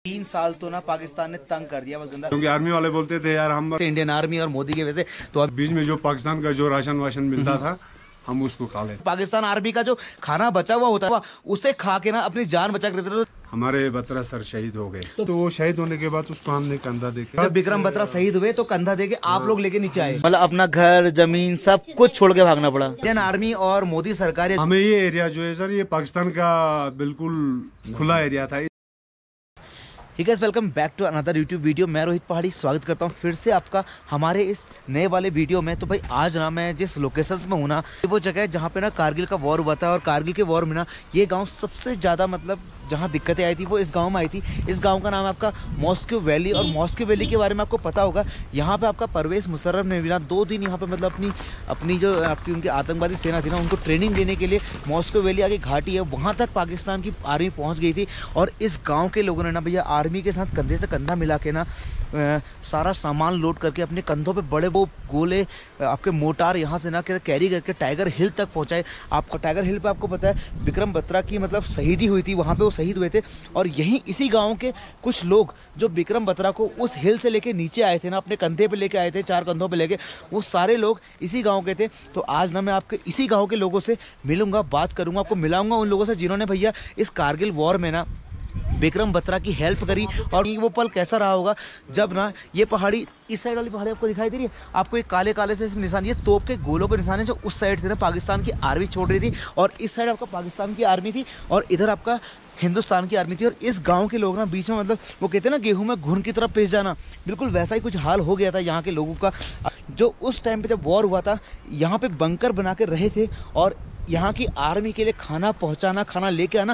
3 साल तो ना पाकिस्तान ने तंग कर दिया बस गंदा, क्योंकि आर्मी वाले बोलते थे यार हम इंडियन आर्मी और मोदी की वजह से। तो अब बीच में जो पाकिस्तान का जो राशन वाशन मिलता था हम उसको खा लेते। पाकिस्तान आर्मी का जो खाना बचा हुआ होता है उसे खा के ना अपनी जान बचा कर देते थे। हमारे बत्रा सर शहीद हो गए, तो वो शहीद होने के बाद उसको हमने कंधा देके, जब विक्रम बत्रा शहीद हुए तो कंधा देके आप लोग लेके नीचे आए, मतलब अपना घर जमीन सब कुछ छोड़ के भागना पड़ा। इंडियन आर्मी और मोदी सरकार, हमें ये एरिया जो है सर ये पाकिस्तान का बिल्कुल खुला एरिया था। ठीक है, welcome back to another YouTube video. मैं रोहित पहाड़ी स्वागत करता हूँ फिर से आपका हमारे इस नए वाले वीडियो में। तो भाई आज ना मैं जिस लोकेशंस में हूँ ना, वो जगह है जहाँ पे ना कारगिल का वॉर हुआ था, और कारगिल के वॉर में ना ये गांव सबसे ज़्यादा मतलब जहाँ दिक्कतें आई थी वो इस गांव में आई थी। इस गांव का नाम है आपका मॉस्को वैली, और मॉस्को वैली के बारे में आपको पता होगा। यहाँ पे आपका परवेज मुशर्रफ ने भी ना 2 दिन यहाँ पे मतलब अपनी जो आपकी उनकी आतंकवादी सेना थी ना, उनको ट्रेनिंग देने के लिए मॉस्को वैली आगे घाटी है वहाँ तक पाकिस्तान की आर्मी पहुँच गई थी। और इस गाँव के लोगों ने ना भैया आर्मी के साथ कंधे से कंधा मिला के ना सारा सामान लोड करके अपने कंधों पे बड़े वो गोले आपके मोटार यहाँ से ना कैरी करके टाइगर हिल तक पहुँचाए। आपको टाइगर हिल पे आपको पता है विक्रम बत्रा की मतलब शहीदी हुई थी, वहाँ पे वो शहीद हुए थे। और यहीं इसी गांव के कुछ लोग जो विक्रम बत्रा को उस हिल से लेके नीचे आए थे ना, अपने कंधे पे लेके आए थे, 4 कंधों पे लेके, वो सारे लोग इसी गाँव के थे। तो आज ना मैं आपके इसी गाँव के लोगों से मिलूंगा, बात करूंगा, आपको मिलाऊंगा उन लोगों से जिन्होंने भैया इस कारगिल वॉर में ना विक्रम बत्रा की हेल्प करी। और वो पल कैसा रहा होगा जब ना ये पहाड़ी, इस साइड वाली पहाड़ी आपको दिखाई दे रही है, आपको एक काले काले से निशान, ये तोप के गोलों के निशान है जो उस साइड से ना पाकिस्तान की आर्मी छोड़ रही थी, और इस साइड आपका पाकिस्तान की आर्मी थी और इधर आपका हिंदुस्तान की आर्मी थी। और इस गांव के लोग ना बीच में मतलब वो कहते हैं ना गेहूं में घुन की तरफ पेश जाना, बिल्कुल वैसा ही कुछ हाल हो गया था यहाँ के लोगों का। जो उस टाइम पे जब वॉर हुआ था यहाँ पे बंकर बना के रहे थे, और यहाँ की आर्मी के लिए खाना पहुँचाना, खाना लेके आना,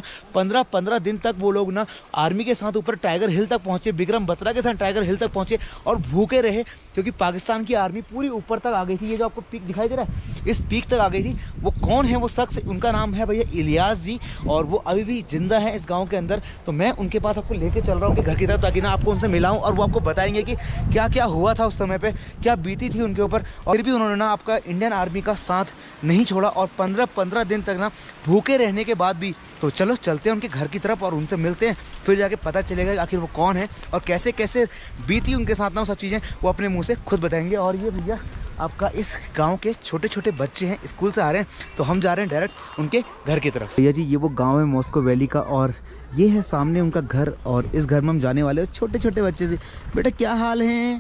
15 दिन तक वो लोग ना आर्मी के साथ ऊपर टाइगर हिल तक पहुँचे, विक्रम बत्रा के साथ टाइगर हिल तक पहुँचे और भूखे रहे, क्योंकि पाकिस्तान की आर्मी पूरी ऊपर तक आ गई थी। ये जो आपको पीक दिखाई दे रहा है, इस पीक तक आ गई थी। वो कौन है वो शख्स, उनका नाम है भैया इलियास जी, और वो अभी भी जिंदा है इस गाँव के अंदर। तो मैं उनके पास आपको लेके चल रहा हूँ उनके घर की तरफ, ताकि ना आपको उनसे मिलाऊँ और वो आपको बताएंगे कि क्या क्या हुआ था उस समय पर, क्या बीती थी उनके ऊपर। और फिर भी उन्होंने ना आपका इंडियन आर्मी का साथ नहीं छोड़ा, और 15 दिन तक ना भूखे रहने के बाद भी। तो चलो चलते हैं उनके घर की तरफ और उनसे मिलते हैं, फिर जाके पता चलेगा आखिर वो कौन है और कैसे कैसे बीती उनके साथ ना वो सब चीज़ें वो अपने मुंह से खुद बताएंगे। और ये भैया आपका इस गांव के छोटे छोटे बच्चे हैं, स्कूल से आ रहे हैं, तो हम जा रहे हैं डायरेक्ट उनके घर की तरफ। भैया जी ये वो गाँव है मॉस्को वैली का, और ये है सामने उनका घर, और इस घर में हम जाने वाले छोटे छोटे बच्चे से। बेटा क्या हाल है?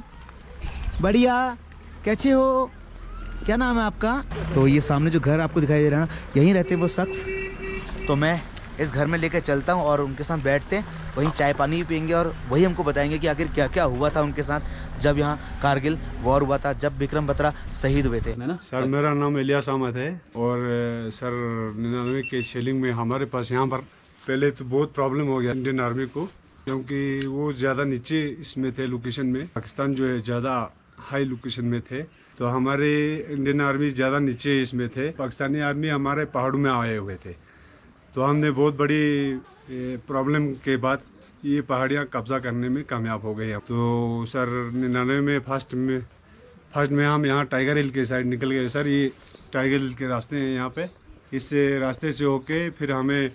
बढ़िया, कैसे हो? क्या नाम है आपका? तो ये सामने जो घर आपको दिखाई दे रहा है ना, यहीं रहते हैं वो शख्स। तो मैं इस घर में लेकर चलता हूँ और उनके साथ बैठते हैं, वहीं चाय पानी भी पियेंगे, और वही हमको बताएंगे कि आखिर क्या क्या हुआ था उनके साथ जब यहाँ कारगिल वॉर हुआ था, जब विक्रम बत्रा शहीद हुए थे। सर मेरा नाम इलियास अहमद है, और सर 99 के शेलिंग में हमारे पास यहाँ पर पहले तो बहुत प्रॉब्लम हो गया इंडियन आर्मी को, क्योंकि वो ज़्यादा नीचे इसमें थे लोकेशन में, पाकिस्तान जो है ज़्यादा हाई लोकेशन में थे, तो हमारे इंडियन आर्मी ज़्यादा नीचे इसमें थे, पाकिस्तानी आर्मी हमारे पहाड़ों में आए हुए थे। तो हमने बहुत बड़ी प्रॉब्लम के बाद ये पहाड़ियाँ कब्जा करने में कामयाब हो गए। तो सर 99 में फर्स्ट में हम यहाँ टाइगर हिल के साइड निकल गए। सर ये टाइगर हिल के रास्ते हैं यहाँ पे, इस रास्ते से होके फिर हमें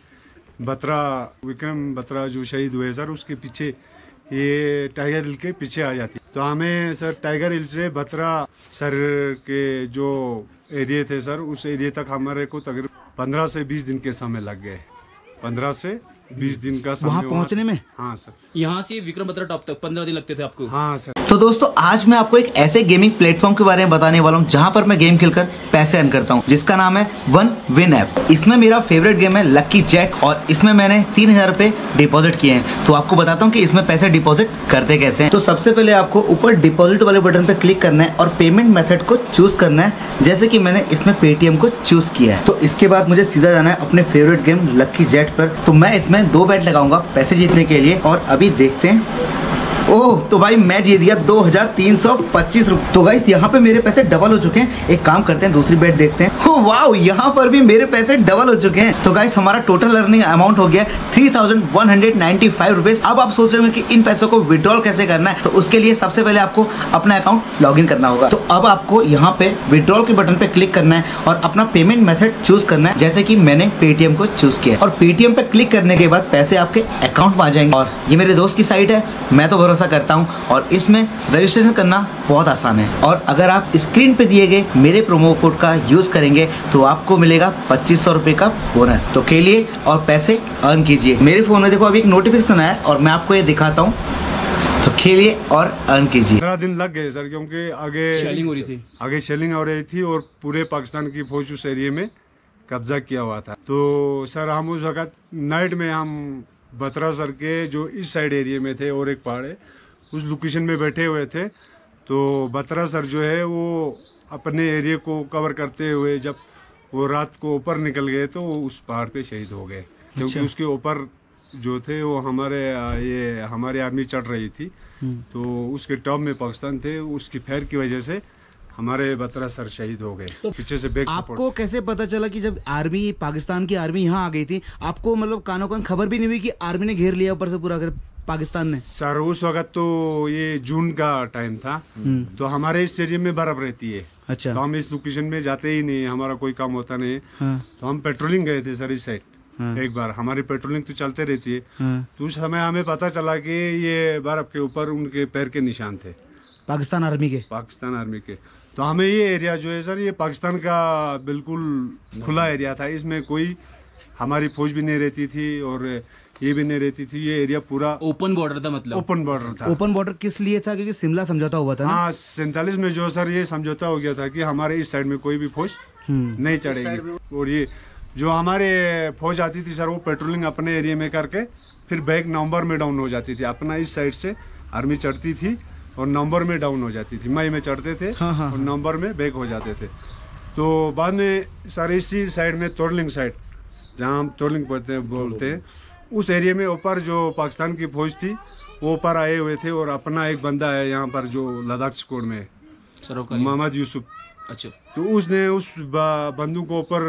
विक्रम बत्रा जो शहीद हुए सर, उसके पीछे ये टाइगर हिल के पीछे आ जाती। तो हमें सर टाइगर हिल से बत्रा सर के जो एरिया थे सर, उस एरिया तक हमारे को तकरीबन 15 से 20 दिन के समय लग गए। 15 से 20 दिन का समय वहाँ पहुँचने में। हाँ सर, यहाँ से विक्रम बत्रा टॉप तक 15 दिन लगते थे आपको। हाँ सर। तो दोस्तों आज मैं आपको एक ऐसे गेमिंग प्लेटफॉर्म के बारे में बताने वाला हूँ जहाँ पर मैं गेम खेलकर पैसे अर्न करता हूँ, जिसका नाम है वन विन ऐप। इसमें मेरा फेवरेट गेम है लकी जेट, और इसमें मैंने 3000 रुपए डिपॉजिट किए हैं। तो आपको बताता हूँ कि इसमें पैसे डिपॉजिट करते कैसे हैं। तो सबसे पहले आपको ऊपर डिपॉजिट वाले बटन पे क्लिक करना है और पेमेंट मेथड को चूज करना है, जैसे कि मैंने इसमें पेटीएम को चूज किया है। तो इसके बाद मुझे सीधा जाना है अपने फेवरेट गेम लकी जेट पर। तो मैं इसमें 2 बैट लगाऊंगा पैसे जीतने के लिए, और अभी देखते हैं ओह, तो भाई मैं जीत गया 2325 रुपये। तो गाइस यहाँ पे मेरे पैसे डबल हो चुके हैं। एक काम करते हैं, दूसरी बेट देखते हैं। ओह वाओ, यहाँ पर भी मेरे पैसे डबल हो चुके हैं। तो गाइस हमारा टोटल अर्निंग अमाउंट हो गया 3195 रुपीज। अब आप सोच रहे होंगे कि इन पैसों को विड्रॉल कैसे करना है, तो उसके लिए सबसे पहले आपको अपना अकाउंट लॉगिन करना होगा। तो अब आपको यहाँ पे विड्रॉल के बटन पे क्लिक करना है और अपना पेमेंट मेथड चूज करना है, जैसे कि मैंने पेटीएम को चूज किया। और पेटीएम पे क्लिक करने के बाद पैसे आपके अकाउंट में आ जाएंगे। और ये मेरे दोस्त की साइट है, मैं तो भरोसा करता हूँ, और इसमें रजिस्ट्रेशन करना बहुत आसान है। और अगर आप स्क्रीन पे दिए गए मेरे प्रोमो कोड का यूज करेंगे तो आपको मिलेगा 2500 रुपए का बोनस। तो खेलिए और पैसे अर्न कीजिए। मेरे फोन में देखो अभी एक नोटिफिकेशन आया और मैं आपको ये दिखाता हूँ, तो खेलिए और अर्न कीजिए। 15 दिन लग गए सर, क्योंकि शेलिंग हो रही थी। आगे शेलिंग हो रही थी और पूरे पाकिस्तान की फौज उस एरिया में कब्जा किया हुआ था। तो सर हम उस वक्त नाइट में हम बत्रा सर के जो इस साइड एरिया में थे और एक पहाड़ है उस लोकेशन में बैठे हुए थे। तो बत्रा सर जो है वो अपने एरिया को कवर करते हुए जब वो रात को ऊपर निकल गए तो वो उस पहाड़ पे शहीद हो गए, क्योंकि उसके ऊपर जो थे वो हमारी आर्मी चढ़ रही थी। तो उसके टॉप में पाकिस्तान थे, उसकी फायर की वजह से हमारे बत्रा सर शहीद हो गए। तो पीछे से बैक सपोर्ट। आपको कैसे पता चला कि जब आर्मी, पाकिस्तान की आर्मी यहाँ आ गई थी, आपको मतलब कानों कान खबर भी नहीं हुई कि आर्मी ने घेर लिया ऊपर से पूरा पाकिस्तान ने? सर उस वक्त तो ये जून का टाइम था, तो हमारे इस एरिया में बर्फ रहती है। अच्छा। तो हम इस लोकेशन में जाते ही नहीं, हमारा कोई काम होता नहीं। हाँ। तो हम पेट्रोलिंग गए थे सर इस साइड। हाँ। एक बार हमारी पेट्रोलिंग तो चलते रहती है। हाँ। तो उस समय हमें पता चला कि ये बर्फ के ऊपर उनके पैर के निशान थे, पाकिस्तान आर्मी के। तो हमें ये एरिया जो है सर ये पाकिस्तान का बिल्कुल खुला एरिया था, इसमें कोई हमारी फौज भी नहीं रहती थी और ये भी नहीं रहती थी। ये एरिया पूरा ओपन बॉर्डर था, मतलब ओपन बॉर्डर था। ओपन बॉर्डर किस लिए था? क्योंकि शिमला समझौता हुआ था ना? हाँ, 47 में जो सर ये समझौता हो गया था कि हमारे इस साइड में कोई भी फौज नहीं चढ़ेगी। और ये जो हमारे फौज आती थी सर वो पेट्रोलिंग अपने एरिया में करके फिर बैक नवंबर में डाउन हो जाती थी। अपना इस साइड से आर्मी चढ़ती थी और नवंबर में डाउन हो जाती थी। मई में चढ़ते थे। हाँ। और नवंबर में बैक हो जाते थे। तो बाद में सर इसी साइड में तोरलिंग साइड, जहाँ हम तोरलिंग बोलते हैं, उस एरिया में ऊपर जो पाकिस्तान की फौज थी वो ऊपर आए हुए थे। और अपना एक बंदा है यहाँ पर जो लद्दाख स्क्वाड में है, मोहम्मद यूसुफ। अच्छा। तो उसने उस बंदूक को ऊपर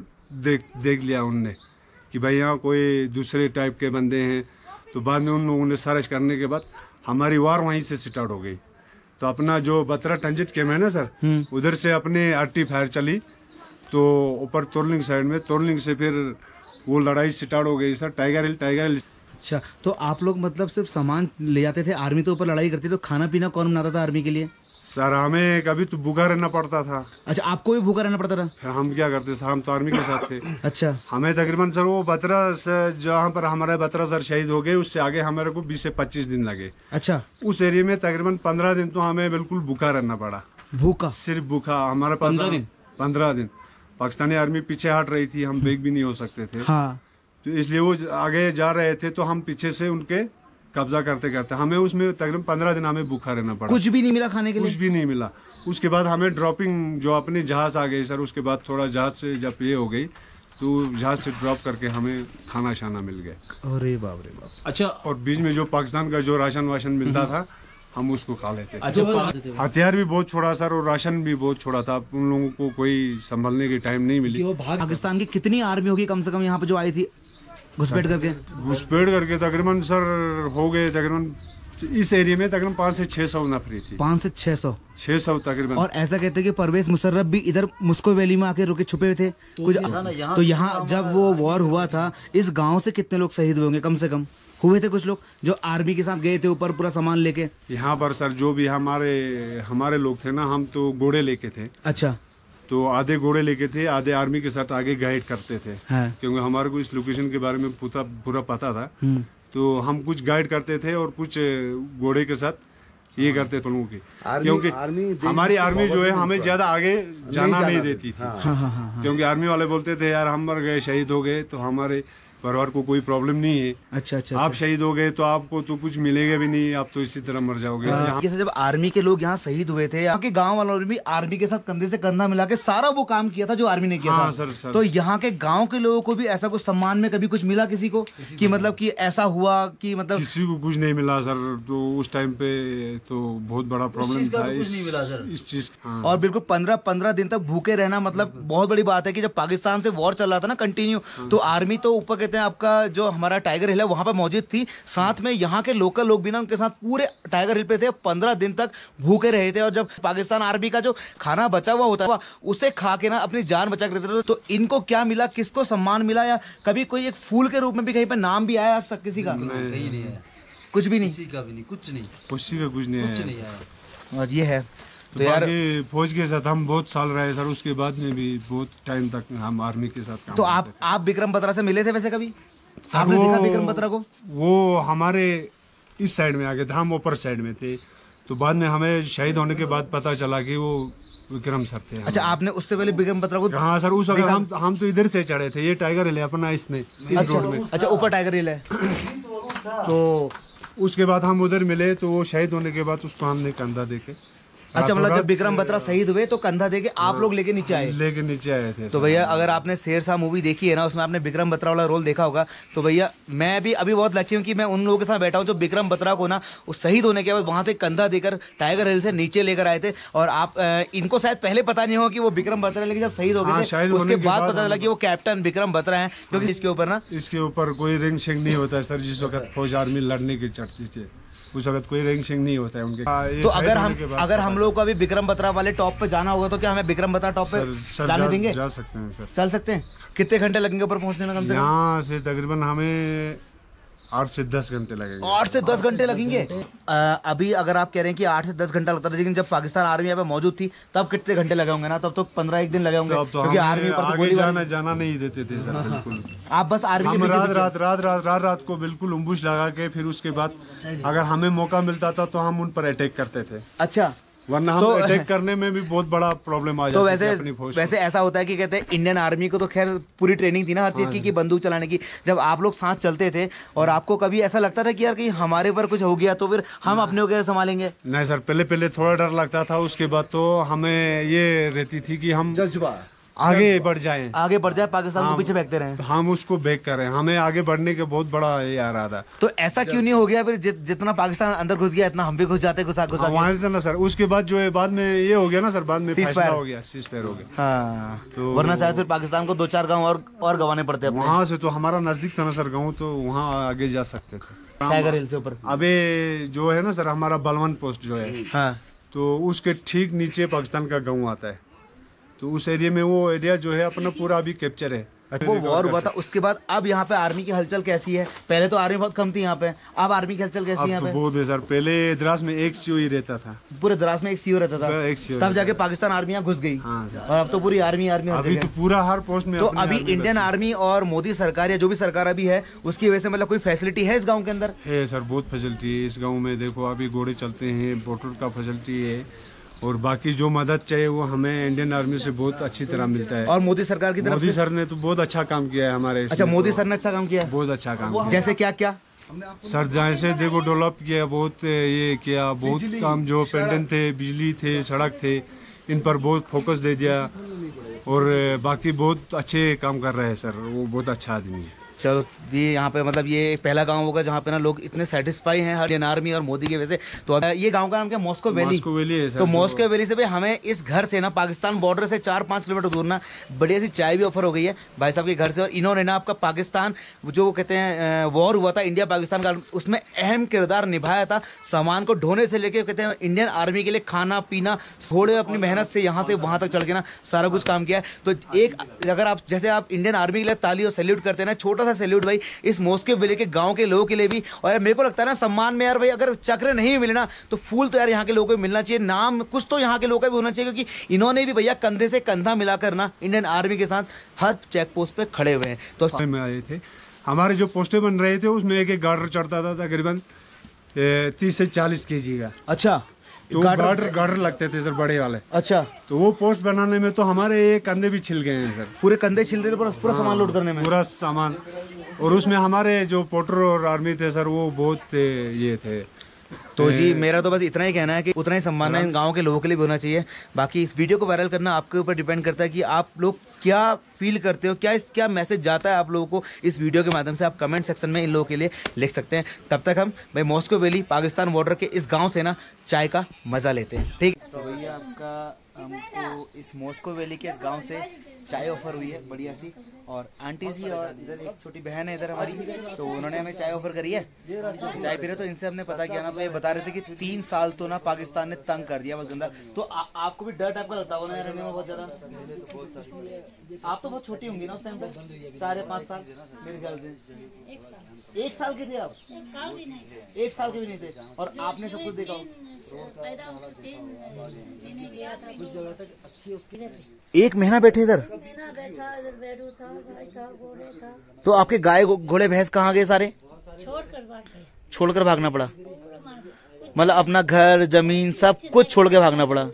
देख लिया उनने कि भाई यहाँ कोई दूसरे टाइप के बंदे हैं। तो बाद में उन लोगों ने सर्च करने के बाद हमारी वार वहीं से स्टार्ट हो गई। तो अपना जो बत्रा ट्रांजिट कैम्प है ना सर, उधर से अपने आर्टी फायर चली। तो ऊपर तोरलिंग साइड में, तोरलिंग से फिर वो लड़ाई स्टार्ट हो गई सर। टाइगर हिल। अच्छा, तो आप लोग मतलब सिर्फ सामान ले जाते थे, आर्मी तो ऊपर लड़ाई करती, तो खाना पीना कौन बनाता था आर्मी के लिए? सर हमें कभी तो भूखा रहना पड़ता था। अच्छा, आपको भी भूखा रहना पड़ता था? फिर हम क्या करते सर, हम तो आर्मी के साथ थे। अच्छा। हमें तकरीबन सर वो बत्रा से जहाँ पर हमारे बत्रा सर शहीद हो गए उससे आगे हमारे को 20 से 25 दिन लगे। अच्छा। उस एरिया में तकरीबन 15 दिन तो हमें बिल्कुल भूखा रहना पड़ा। भूखा? सिर्फ भूखा। हमारे पास 15 दिन पाकिस्तानी आर्मी पीछे हट रही थी, हम बेग भी नहीं हो सकते थे। हाँ। तो इसलिए वो आगे जा रहे थे तो हम पीछे से उनके कब्जा करते करते हमें उसमें तकरीबन 15 दिन हमें भूखा रहना पड़ा। कुछ भी नहीं मिला खाने के लिए? कुछ भी नहीं मिला। उसके बाद हमें ड्रॉपिंग जो अपनी जहाज आ गई सर, उसके बाद थोड़ा जहाज से जब ये हो गई तो जहाज से ड्रॉप करके हमें खाना शाना मिल गया। अरे बाप रे बाप। अच्छा। और बीच में जो पाकिस्तान का जो राशन वाशन मिलता था हम उसको खा लेते। अच्छा। हथियार भी बहुत छोड़ा सर और राशन भी बहुत छोड़ा था। उन लोगों को कोई संभलने की टाइम नहीं मिली। पाकिस्तान की कितनी आर्मी होगी कम से कम यहाँ पे जो आई थी घुसपैठ करके? तकरीबन सर हो गए तकरीबन इस एरिया में तकरीबन 500 से 600 नफरी थी। 500 से 600 तकरीबन। और ऐसा कहते हैं कि परवेज मुशर्रफ भी इधर मुस्को वैली में आके रुके छुपे हुए थे कुछ। तो यहाँ जब वो वॉर हुआ था इस गांव से कितने लोग शहीद होंगे? कम से कम हुए थे कुछ लोग जो आर्मी के साथ गए थे ऊपर पूरा सामान लेके? यहाँ पर सर जो भी हमारे लोग थे ना, हम तो घोड़े लेके थे। अच्छा। तो आधे घोड़े लेके थे, आधे आर्मी के साथ आगे गाइड करते थे। हाँ। क्योंकि हमारे को इस लोकेशन के बारे में पूरा पता था। तो हम कुछ गाइड करते थे और कुछ घोड़े के साथ ये करते थे लोगों की। क्योंकि हमारी आर्मी जो है हमें ज्यादा आगे जाना नहीं देती थी। क्योंकि आर्मी वाले बोलते थे यार हम मर गए, शहीद हो गए तो हमारे परिवार को कोई प्रॉब्लम नहीं है। अच्छा अच्छा, आप शहीद हो गए तो आपको तो कुछ मिलेगा भी नहीं, आप तो इसी तरह मर जाओगे। जैसे जब आर्मी के लोग यहाँ शहीद हुए थे, यहाँ के गांव वालों ने भी आर्मी के साथ कंधे से कंधा मिला के सारा वो काम किया था जो आर्मी ने किया हाँ, था। सर। तो यहाँ के गांव के लोगों को भी ऐसा कुछ सम्मान में कभी कुछ मिला किसी को कि मतलब कि ऐसा हुआ कि मतलब किसी को कुछ नहीं मिला सर। तो उस टाइम पे तो बहुत बड़ा प्रॉब्लम था इस चीज। और बिल्कुल 15 दिन तक भूखे रहना मतलब बहुत बड़ी बात है कि जब पाकिस्तान से वॉर चल रहा था ना कंटिन्यू, तो आर्मी तो ऊपर कहते हैं आपका जो हमारा टाइगर हिल है वहां पर मौजूद थी, साथ में यहाँ के लोकल लोग भी ना उनके साथ पूरे टाइगर हिल पे थे। 15 दिन तक भूखे रहे थे और जब पाकिस्तान आर्मी का जो खाना बचा हुआ होता है उसे खा के ना अपनी जान बचा के रहते थे। तो इनको क्या मिला, किसको सम्मान मिला, या कभी कोई एक फूल के रूप में भी कहीं पर नाम भी आया किसी का? कहीं नहीं है, कुछ भी नहीं, किसी का भी नहीं, कुछ नहीं आया। और ये है तो यार फौज के साथ हम बहुत साल रहे सर, उसके बाद में भी बहुत टाइम तक हम आर्मी के साथ काम तो आप विक्रम बत्रा से मिले थे वैसे कभी? आपने देखा विक्रम बत्रा को? वो हमारे इस साइड में आ गए थे, हम ऊपर साइड में थे। तो बाद में हमें शहीद होने के बाद पता चला कि वो विक्रम सर थे। अच्छा, आपने उससे पहले विक्रम बत्रा को? हाँ सर, उस वक्त हम तो इधर से चढ़े थे, ये टाइगर हिल है अपना इसमें, इस रोड में। अच्छा, ऊपर टाइगर हिल है। तो उसके बाद हम उधर मिले, तो वो शहीद होने के बाद उसको हमने कंधा देके। अच्छा, मतलब जब विक्रम बत्रा शहीद हुए तो कंधा देके आप लोग लेके नीचे आए थे। तो भैया अगर आपने शेरशाह मूवी देखी है ना, उसमें आपने विक्रम बत्रा वाला रोल देखा होगा। तो भैया मैं भी अभी बहुत लकी हूँ कि मैं उन लोगों के साथ बैठा हूँ जो विक्रम बत्रा को ना उस शहीद होने के बाद वहां से कंधा देकर टाइगर हिल से नीचे लेकर आए थे। और आप इनको शायद पहले पता नहीं हो कि वो विक्रम बत्रा, लेकिन जब शहीद हो गए थे उसके बाद पता चला कि वो कैप्टन विक्रम बत्रा है। क्योंकि इसके ऊपर ना, इसके ऊपर कोई रैंक शेंग नहीं होता है सर। जिस वक्त फौज आर्मी लड़ने की चढ़ती थी उस वक्त कोई रैंक शेंग नहीं होता है उनके। तो अगर हम लोग को अभी विक्रम बत्रा वाले टॉप पे जाना होगा तो क्या हमें विक्रम बत्रा टॉप पे जाने देंगे? जा सकते हैं सर, चल सकते हैं। कितने घंटे लगेंगे ऊपर पहुंचने में? कम से कम यहाँ से तकरीबन हमें 8 से 10 घंटे लगेंगे। 8 से 10 घंटे लगेंगे। अभी अगर आप कह रहे हैं कि 8 से 10 घंटा लगता था, लेकिन जब पाकिस्तान आर्मी यहाँ पे मौजूद थी तब कितने घंटे लगे होंगे ना? तब तो 15-1 दिन लगे होंगे, क्योंकि आर्मी ऊपर से गोली जाना नहीं देते थे सर। बिल्कुल आप बस आर्मी हम रात को बिल्कुल अम्बुश लगा के, फिर उसके बाद अगर हमें मौका मिलता था तो हम उन पर अटैक करते थे। अच्छा, वरना हम अटैक करने में भी बहुत बड़ा प्रॉब्लम आ जाता है अपनी फौज। वैसे ऐसा होता है कि कहते हैं इंडियन आर्मी को तो खैर पूरी ट्रेनिंग थी ना हर चीज की, कि बंदूक चलाने की। जब आप लोग साथ चलते थे और आपको कभी ऐसा लगता था कि यार कहीं हमारे ऊपर कुछ हो गया तो फिर हम अपने को कैसे संभालेंगे? नहीं सर, पहले थोड़ा डर लगता था, उसके बाद तो हमें ये रहती थी कि हम आगे बढ़ जाए पाकिस्तान को पीछे फेंकते रहे। हम उसको बैक कर रहे हैं, हमें आगे बढ़ने के बहुत बड़ा ये आ रहा था। तो ऐसा क्यों नहीं हो गया फिर? जितना पाकिस्तान अंदर घुस गया इतना हम भी घुस जाते घुसा वहाँ से ना सर। उसके बाद जो है बाद में ये हो गया ना सर, बाद में फैसला हो गया, सीज़फायर हो गया। हाँ, तो वरना शायद फिर पाकिस्तान को 2-4 गाँव और गंवाने पड़ते हैं। वहाँ से तो हमारा नजदीक था ना सर गाँव, तो वहाँ आगे जा सकते थे टाइगर हिल से ऊपर। अबे जो है ना सर हमारा बलवन पोस्ट जो है, हाँ, तो उसके ठीक नीचे पाकिस्तान का गाँव आता है। तो उस एरिया में वो एरिया जो है अपना पूरा अभी कैप्चर है। वो वॉर हुआ था उसके बाद अब यहाँ पे आर्मी की हलचल कैसी है? पहले तो आर्मी बहुत कम थी यहाँ पे, अब आर्मी की हलचल कैसी है यहाँ पे? बहुत है सर। पहले द्रास में एक सीओ ही रहता था, पूरे द्रास में एक सीओ रहता था, एक सीओ। तब जाके पाकिस्तान आर्मी यहाँ घुस गई। हाँ, और अब तो पूरी आर्मी अभी तो पूरा हर पोस्ट में। तो अभी इंडियन आर्मी और मोदी सरकार या जो भी सरकार अभी है उसकी वजह से मतलब कोई फैसिलिटी है इस गाँव के अंदर? है सर, बहुत फैसिलिटी है इस गाँव में। देखो अभी घोड़े चलते हैं, बोटर का फैसिलिटी है, और बाकी जो मदद चाहिए वो हमें इंडियन आर्मी से बहुत अच्छी तरह मिलता है। और मोदी सरकार की तरफ मोदी सर ने तो बहुत अच्छा काम किया है हमारे। अच्छा, मोदी सर ने अच्छा काम किया? बहुत अच्छा काम किया। जैसे क्या क्या सर? जैसे देखो डेवलप किया, बहुत ये किया, बहुत काम जो पेंडेंट थे, बिजली थे, सड़क थे, इन पर बहुत फोकस दे दिया। और बाकी बहुत अच्छे काम कर रहे हैं सर, वो बहुत अच्छा आदमी है। चलो ये यहाँ पे मतलब ये पहला गांव होगा जहाँ पे ना लोग इतने सेटिस्फाई हैं इंडियन आर्मी और मोदी की वजह से। तो अब ये गांव का नाम क्या? मॉस्को वैली है सर। तो मॉस्को वैली से भाई हमें इस घर से ना पाकिस्तान बॉर्डर से 4-5 किलोमीटर दूर ना बढ़िया सी चाय भी ऑफर हो गई है भाई साहब के घर से। और इन्होंने ना आपका पाकिस्तान जो कहते हैं वॉर हुआ था इंडिया पाकिस्तान का, उसमें अहम किरदार निभाया था। सामान को ढोने से लेके कहते हैं इंडियन आर्मी के लिए खाना पीना, थोड़े अपनी मेहनत से यहाँ से वहां तक चढ़ के ना सारा कुछ काम किया है। तो एक अगर आप जैसे आप इंडियन आर्मी के लिए ताली और सैल्यूट करते हैं ना, छोटा सा सैल्यूट भाई इस मॉस्को वैली के गांव के लोगों के लिए भी। और यार मेरे को लगता है ना सम्मान में यार भाई अगर चक्र नहीं मिले ना तो फूल तो यार यहाँ के लोगों को मिलना चाहिए, नाम कुछ तो यहाँ के लोगों का भी होना चाहिए, क्योंकि इन्होंने भी भैया कंधे से कंधा मिलाकर ना इंडियन आर्मी के साथ हर चेक पोस्ट पे खड़े हुए हैं। तो में आए थे हमारे जो पोस्टें बन रहे थे उसमें एक गार्डर चढ़ता था तकरीबन 30 से 40 kg का। अच्छा, तो गार्डर लगते थे सर बड़े वाले। अच्छा, तो वो पोस्ट बनाने में तो हमारे कंधे भी छिल गए हैं सर। पूरे कंधे छिल गए पूरा सामान लोड करने में? पूरा सामान। और उसमें हमारे जो पोर्टर और आर्मी थे सर, वो बहुत ये थे। तो जी मेरा तो बस इतना ही कहना है कि उतना ही सम्मान है इन गाँव के लोगों के लिए भी होना चाहिए। बाकी इस वीडियो को वायरल करना आपके ऊपर डिपेंड करता है कि आप लोग क्या फील करते हो, क्या मैसेज जाता है आप लोगों को इस वीडियो के माध्यम से। आप कमेंट सेक्शन में इन लोगों के लिए लिख सकते हैं। तब तक हम भाई मॉस्को वैली पाकिस्तान बॉर्डर के इस गांव से ना चाय का मजा लेते हैं। ठीक, तो भैया आपका हमको इस मॉस्को वैली के इस गांव से चाय ऑफर हुई है बढ़िया सी, और आंटी जी और इधर एक छोटी बहन है इधर हमारी, तो उन्होंने हमें चाय ऑफर करी है। चाय पी रहे, तो इनसे हमने पता किया ना, तो ये बता रहे थे कि 3 साल तो ना पाकिस्तान ने तंग कर दिया बहुत गंदा। तो आपको भी डर टाइप का लगता होगा ना रहने में बहुत ज्यादा? आप तो बहुत छोटी होंगी ना उस टाइम पे, 4-5 साल मेरे ख्याल से। 1 साल के थे आप? 1 साल भी नहीं थे। 1 साल के भी नहीं थे, और आपने सब कुछ देखा? 1 महीना बैठे इधर? तो आपके गाय घोड़े भैंस कहाँ गए सारे? छोड़कर भागना पड़ा? मतलब अपना घर जमीन सब कुछ छोड़ के भागना पड़ा?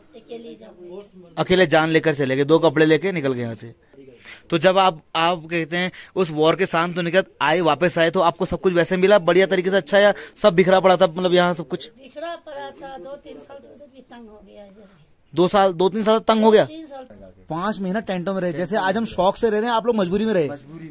अकेले जान लेकर चले गए, 2 कपड़े लेके निकल गए यहाँ से। तो जब आप कहते हैं उस वॉर के शांत होने के बाद आए, वापस आए, तो आपको सब कुछ वैसे मिला बढ़िया तरीके से? अच्छा, या सब बिखरा पड़ा था? मतलब यहाँ सब कुछ बिखरा पड़ा था। 2-3 साल भी तंग हो गया। 2-3 साल तंग हो गया। 5 महीना टेंटों में रहे। जैसे आज हम शौक से रह रहे हैं, आप लोग मजबूरी में रहे।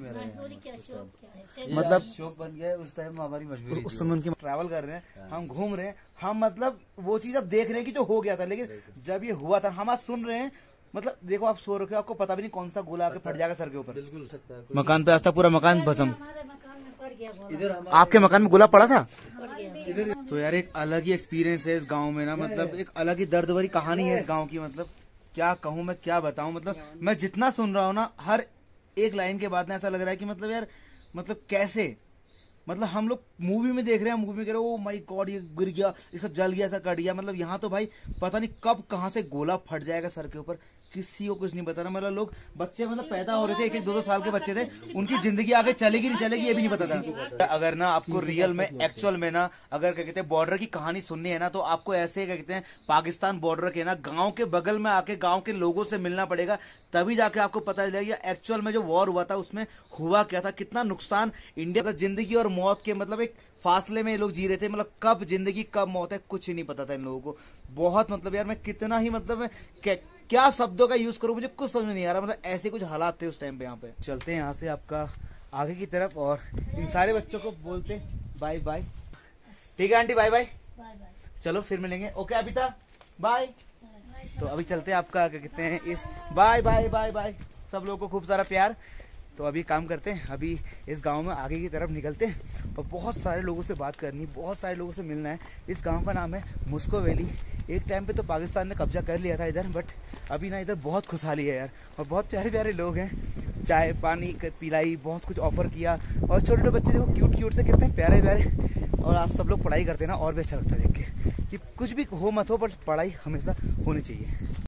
मतलब शौक बन गया उस टाइम हमारी मजबूरी। उस समय उनकी ट्रैवल कर रहे हैं, हम घूम रहे हैं, हम मतलब वो चीज अब देख रहे हैं कि जो हो गया था, लेकिन जब ये हुआ था हम आज सुन रहे हैं। मतलब देखो, आप सो रखे हो, आपको पता भी नहीं कौन सा गोला आके फट जाएगा सर के ऊपर। बिल्कुल सकता है। मकान पे आज तक पूरा मकान भस्म। आपके मकान में गोला पड़ा था? तो यार एक अलग ही एक्सपीरियंस है इस गांव में ना, मतलब एक अलग ही दर्द भरी कहानी है इस गांव की। मतलब क्या कहूँ मैं, क्या बताऊं। मतलब मैं जितना सुन रहा हूँ ना, हर एक लाइन के बाद ना ऐसा लग रहा है कि मतलब यार, मतलब कैसे, मतलब हम लोग मूवी में देख रहे हैं, मूवी में कह रहे हैं ओ माय गॉड ये गिर गया, इसका जल गया, ऐसा कट गया। मतलब यहाँ तो भाई पता नहीं कब कहाँ से गोला फट जाएगा सर के ऊपर, किसी को कुछ नहीं पता ना। मतलब लोग बच्चे मतलब पैदा हो रहे थे, 1-2 साल के बच्चे थे, उनकी जिंदगी आगे चलेगी नहीं चलेगी ये भी नहीं पता था। अगर ना आपको रियल में, एक्चुअल में ना, अगर क्या कहते हैं बॉर्डर की कहानी सुननी है ना, तो आपको ऐसे क्या कहते हैं पाकिस्तान बॉर्डर के ना गांव के बगल में आके गांव के लोगों से मिलना पड़ेगा, तभी जाके आपको पता चलेगा एक्चुअल में जो वॉर हुआ था उसमें हुआ क्या था, कितना नुकसान इंडिया का। जिंदगी और मौत के मतलब एक फासले में ये लोग जी रहे थे। मतलब कब जिंदगी कब मौत है कुछ ही नहीं पता था इन लोगों को। बहुत मतलब यार मैं कितना ही मतलब क्या शब्दों का यूज करूं, मुझे कुछ समझ नहीं आ रहा। मतलब ऐसे कुछ हालात थे उस टाइम पे। यहाँ पे चलते हैं यहाँ से आपका आगे की तरफ, और इन सारे बच्चों को बोलते बाय बाय। ठीक है आंटी, बाय बाय। चलो फिर मिलेंगे। Okay Abita, bye. तो अभी चलते हैं आपका क्या कहते हैं इस बाय बाय बाय बाय। सब लोगों को खूब सारा प्यार। तो अभी काम करते हैं, अभी इस गांव में आगे की तरफ निकलते हैं, और बहुत सारे लोगों से बात करनी, बहुत सारे लोगों से मिलना है। इस गांव का नाम है मॉस्को वैली। एक टाइम पे तो पाकिस्तान ने कब्जा कर लिया था इधर, बट अभी ना इधर बहुत खुशहाली है यार, और बहुत प्यारे प्यारे लोग हैं। चाय पानी पिलाई, बहुत कुछ ऑफर किया, और छोटे छोटे बच्चे देखो क्यूट क्यूट से कितने प्यारे प्यारे। और आज सब लोग पढ़ाई करते हैं ना, और भी अच्छा लगता है देख के कि कुछ भी हो मत हो, बट पढ़ाई हमेशा होनी चाहिए।